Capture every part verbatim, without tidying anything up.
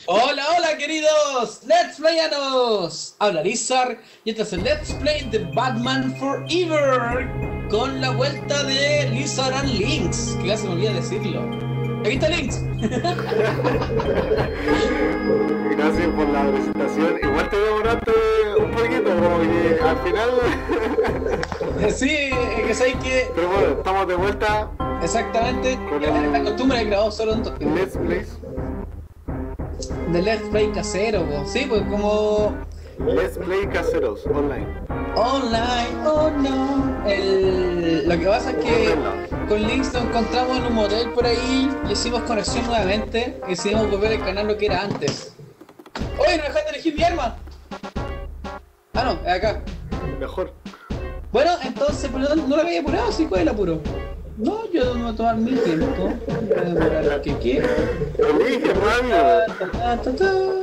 Hola, hola queridos Let's Playanos. Habla Lizard y este es el Let's Play de Batman Forever con la vuelta de Lizard and Lynx, que casi me olvidé decirlo. Aquí está Lynx. Gracias por la presentación. Igual te demoraste un poquito, como que al final. Sí, que sabéis que. Pero bueno, estamos de vuelta. Exactamente. Con el... La el... costumbre de grabar solo en dos Let's Play. De Let's Play casero, po. Sí, pues como. Let's Play caseros, online. Online, oh no. El... Lo que pasa es que con Lynx nos encontramos en un motel por ahí y hicimos conexión nuevamente y decidimos volver al canal lo que era antes. ¡Oye, no dejaste de elegir mi arma! Ah, no, es acá. Mejor. Bueno, entonces, pero no, no lo había apurado, sí, ¿cuál es el apuro? No, yo me voy a tomar mi tiempo. Voy a demorar lo que quiera. Elige, rápido.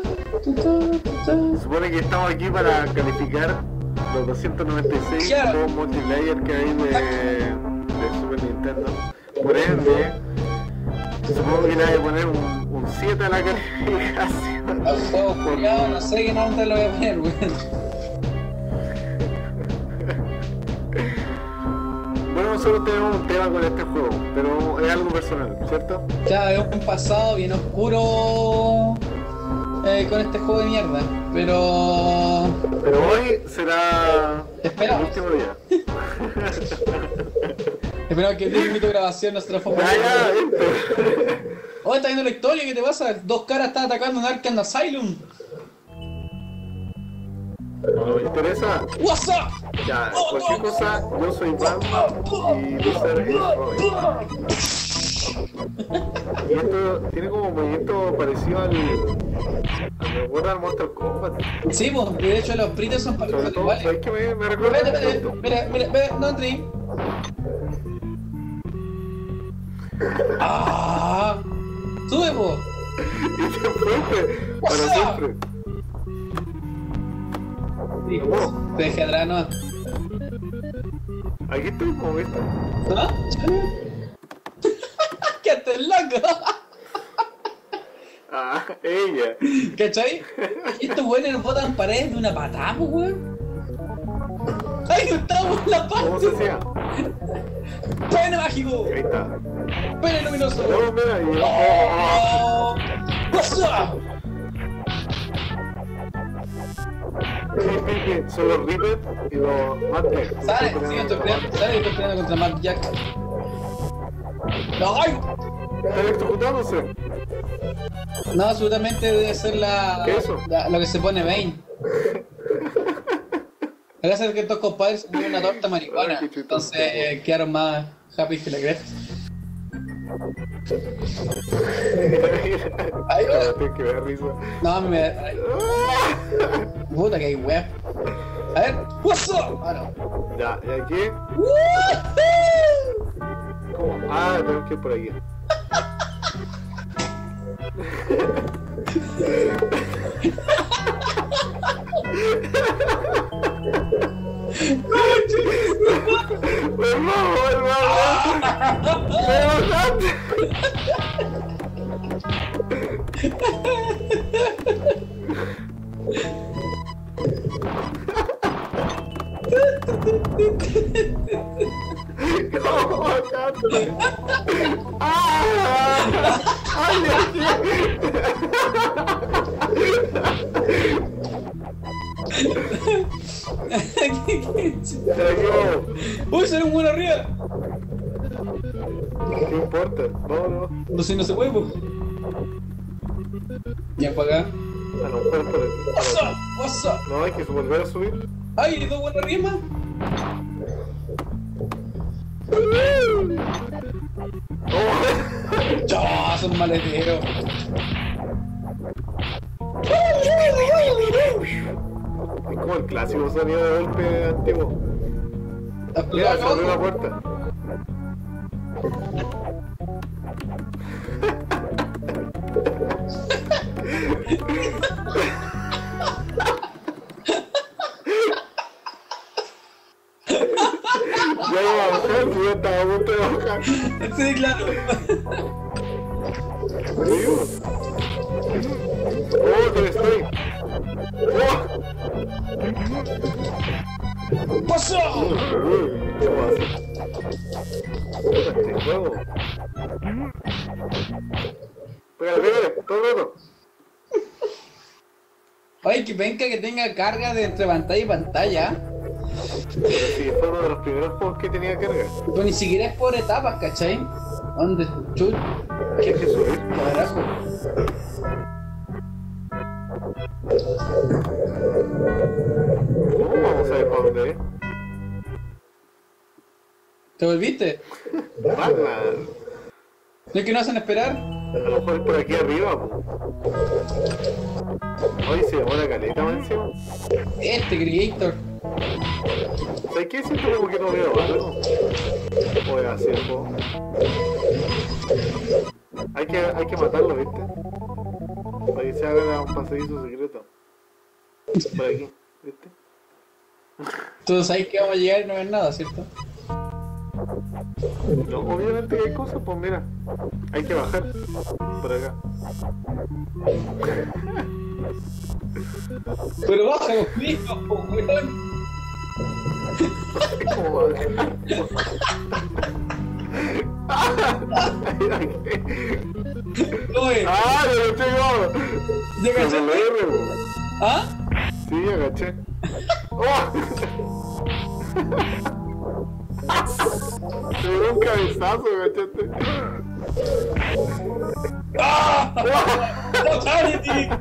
Se supone que estamos aquí para calificar los doscientos noventa y seis claro. juegos multiplayer que hay de, de Super Nintendo. Por ende, supongo que le voy a poner un, un siete a la calificación. Al juego culiado, no sé qué nombre lo voy a poner, weón. Bueno, nosotros tenemos un tema con este juego, pero es algo personal, ¿cierto? Ya, es un pasado bien oscuro eh, con este juego de mierda, pero... Pero hoy será Esperamos. el último día. Esperamos que el límite de grabación no se transforme. Ya, ya, viste. Oh, está viendo la historia, ¿qué te pasa? Dos caras están atacando en Arkham Asylum. ¿No me interesa? What's up? Ya, cualquier cosa, yo soy Batman y Lizard es Robin. Y esto tiene como movimiento parecido al... al me recuerda al Mortal Kombat. Sí, pues, de hecho los pritos son Sobre son todo, iguales. ¿sabes qué me, me recuerda? Espérate, espérate, mira, mira, mira, no entré. ¡Ah! ¡Sube, po! Y se fue, para siempre. Digo, te dejé atrás, ¿no? Aquí estoy, como viste. ¿Ah? ¡Qué loco! Ah, ella. ¿Cachai? Y estos weones nos botan paredes de una patada, pues, weón. ¡Ay, no estamos en la ¿Cómo se parte! hacía? ¡Pene mágico! Ahí está. ¡Pene luminoso! No, mira, y... ¡Oh! ¡What's up! Son los Rivet y los Mad Jack. ¿Sabes? Sí, estoy peleando, ¿sabes? Estoy peleando contra Mad Jack. ¡Ay! ¿Están electrocutándose? No, absolutamente debe ser la... ¿Qué es eso? La, lo que se pone Bane. Debe ser que estos compadres se ponen una torta marihuana. Ay, qué chistoso. Entonces eh, quedaron más happy que la cresta. Ay, Espérate, que me da risa. no, a mí me da... ay, puta que hay web. A ver, what's up? Ah, no. Ya, ¿y aquí? ¡Woohoo! ¿Cómo? Ah, tenemos que ir por aquí. ¡Vamos, vamos! ¡Me bajaste! ¿Cómo bajaste? ¡Ah! ¡Ay, ¡Uy, sale un buen arriba! ¿Qué importa? Vámonos. No sé, no se puede, pues. Ya para acá. Ah, no, espera, espera. What's up? What's up? No, hay que volver a subir. ¡Ay, hay dos buenas arriba! ¡Oh! ¡Ya, son maleteros! Es como el clásico sonido de golpe antiguo. Mira, se abrió la puerta. Ya iba a bajar, si yo estaba a punto de bajar. Sí, claro. Digo, ¡Oh, te estoy! ¡Oh! ¡Pasó! ¿Qué pasa? Este juego. Pégale, pégale, todo el rato. Oye, que venga que tenga carga de entre pantalla y pantalla. Pero si fue uno de los primeros juegos que tenía carga. Pues ni siquiera es por etapas, ¿cachai? ¿Dónde? Chut. ¿Qué es eso? Carajo. ¿Cómo vamos a ver para dónde es? ¿Te volviste? Batman. ¿No es que no hacen esperar? A lo mejor es por aquí arriba, po. Hoy se llamó la caleta, man, encima. Este Creator. ¿Sabes qué? Siento como que no veo algo. O es así el juego. Hay que, hay que matarlo, ¿viste? Para que se haga un pasadizo secreto. Por aquí, ¿viste? Todos sabéis que vamos a llegar y no ver nada, ¿cierto? No, obviamente que hay cosas, pues mira. Hay que bajar. Por acá. Pero baja conmigo, po, weón. ¿Cómo va a bajar? Oye, ¡Ah, ya lo tengo! ¿ya Se cachaste? me R, po. ¿Ah? Sí, agaché. ¡Oh! Se dio un cabezazo, ¿cachaste? ¡Ah! ¡Fatality!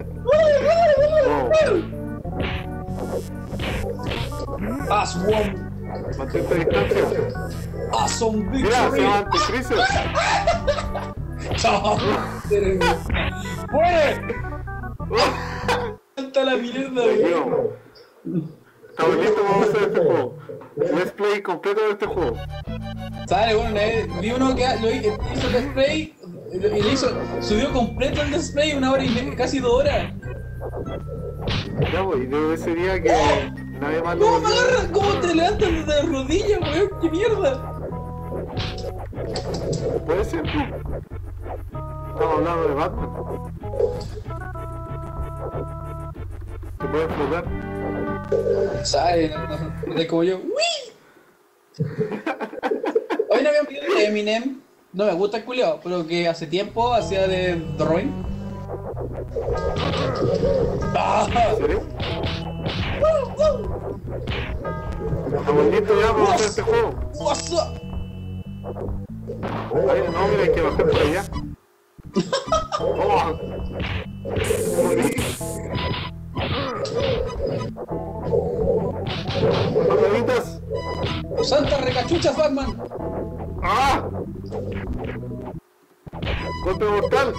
Aswam. Mantente a distancia. Awesome Mira, se victory. llama Anticrisis. ¡Chao! ¡Muere! ¡Falta la mierda, weón! Estamos listos para hacer este juego. Let's play completo de este juego. ¿Sabes? Bueno, una vez vi uno que lo hizo el display y le hizo, subió completo el display una hora y media, casi dos horas. Ya voy, de ese día que nadie más lo ¿Cómo me volvió. agarras? ¿Cómo te levantas desde las rodillas, weón? ¡Qué mierda! Puede ser, ¿no? Estamos hablando de Batman. ¿Te puedes flotar? ¿Sabes? No, no, no, como yo. ¡Uy! Hoy no había un video de Eminem. No me gusta el culiao, pero que hace tiempo hacía de drawing. ¡Ah! ¿En serio? Estamos listos ya para hacer este juego. What's up? Ay, no, mira, hay que bajar por allá. ¡Oh! Morí. ¡Palomitas! ¡Santas recachuchas, Batman! ¡Ah! ¡Golpe mortal!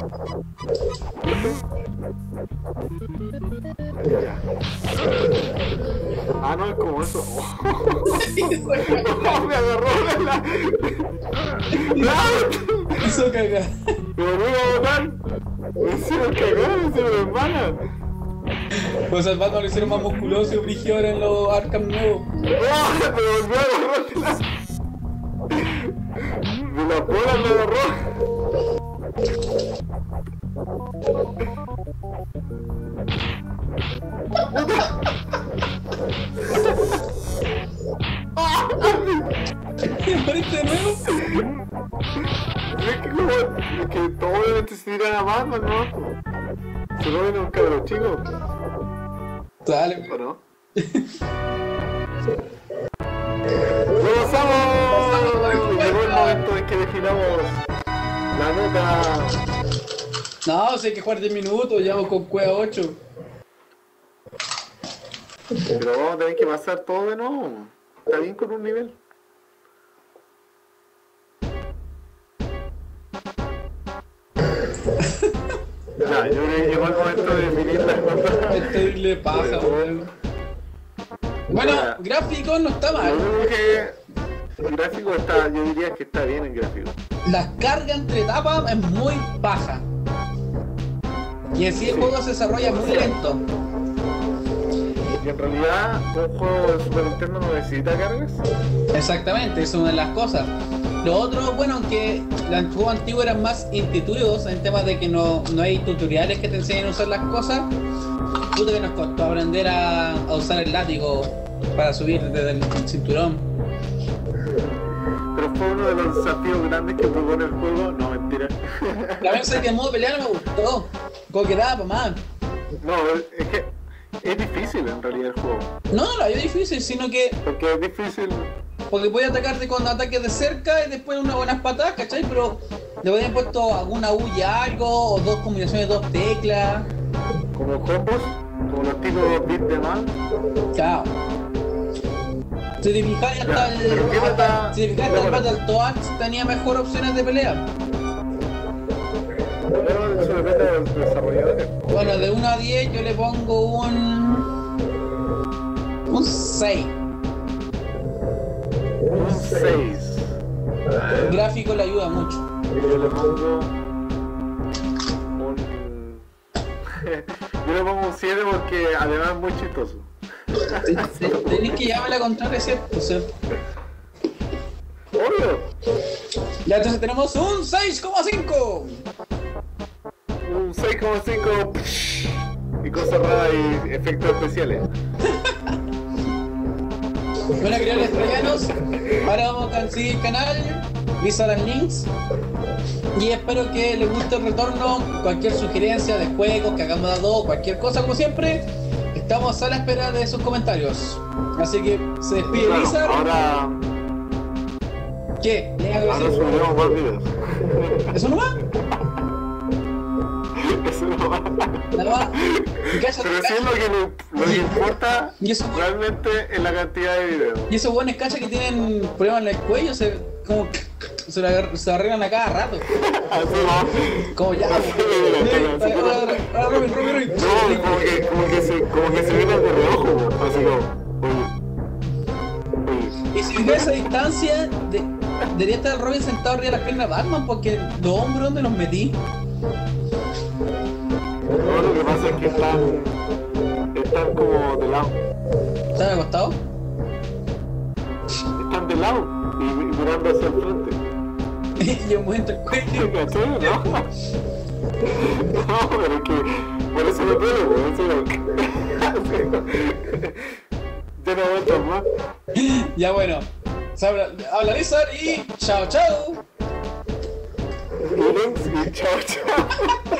Ya. Ah, no, es como eso. ¡Oh! ¡Me agarró de la... ¡Ah! Hizo cagar. ¡Me volvió a botar! ¡Me hicieron cagar! ¡Me hicieron hermana! Pues al Batman lo hicieron más musculoso y brígido ahora en los Arkham nuevos. ¡Ah! ¡Me volvió a agarrar de la... de la bola me agarró! ¿Moriste de nuevo? Es que como... es que todo obviamente se tiran a Batman, ¿no? Se lo ven a un cabrón chico, Dale, ¿o no? ¡Lo pasamos! Llegó el momento en que definamos la nota. no, si hay que jugar diez minutos, ya vamos con Cueva ocho. Pero vamos a tener que pasar todo de nuevo. Está bien con un nivel. Ya, yo creo que llegó el momento de definir las notas. Este le paja, weón. Bueno, gráfico no está Lo mal. único que el gráfico está, yo diría que está bien el gráfico. La carga entre etapas es muy baja. Y así el juego se desarrolla muy lento. Y en realidad un juego de Super Nintendo no necesita cargas. Exactamente, eso es una de las cosas. Lo otro, bueno, aunque los juegos antiguos eran más intuitivos en temas de que no, no hay tutoriales que te enseñen a usar las cosas, puta que nos costó aprender a, a usar el látigo para subir desde el cinturón. Pero fue uno de los desafíos grandes que propone el juego. No, mentira. La verdad es que el modo pelea no me gustó, como que daba para más. No, es que es difícil en realidad el juego. No, no lo había difícil, sino que... Porque es difícil... Porque voy a atacarte con ataques de cerca y después unas buenas patadas, ¿cachai? Pero le habían puesto alguna U y algo, o dos combinaciones de dos teclas. Como combos, como los tipos beat de man. Claro. Si te fijas hasta el... Hasta, si te fijas hasta el Battletoads tenía mejor opciones de pelea. Pero eso depende de los desarrolladores. Bueno, de uno a diez yo le pongo un... Un seis. Un seis. El gráfico le ayuda mucho. Yo le pongo un... Yo le pongo un siete porque además es muy chistoso. Tenés que llevarme la contraria, ¿cierto? O sea, Obvio. ya entonces tenemos un seis coma cinco. Un seis coma cinco y cosas raras y efectos especiales. Bueno, queridos australianos, ahora vamos a seguir el canal, visa los links y espero que les guste el retorno. Cualquier sugerencia de juegos que hagamos a dos, cualquier cosa, como siempre, estamos a la espera de sus comentarios. Así que se despide Claro, Lizard. ahora, ¿Qué? ¿Le hago ahora decir? subiremos más videos. ¿Eso no va? Eso no va. ¿No va? ¿Y calla- Pero sí es lo que, lo, lo que importa ¿Y eso? realmente es la cantidad de videos. Y esos buenos cachas que tienen problemas en el cuello se como se, la, se arreglan a cada rato. Así va. Como ya. Así, mira, mira, así como- Ah, Robin, Robin, Robin. No, como que, como que se, como que se vienen de reojo, así como, oye, oye. Y si vive esa distancia, de, debería estar el Robin sentado arriba de las piernas de Batman, porque los hombros donde los metí. No, lo que pasa es que están, están como de lado, ¿Están acostados? están de lado y, y mirando hacia el frente. Y yo muestro el cuello. ¿Cachai? No, no, pero es que por eso me pego, por eso ya no aguanto más. Ya bueno. Se habla, habla Lizard y chao chao. Y links y chao chao.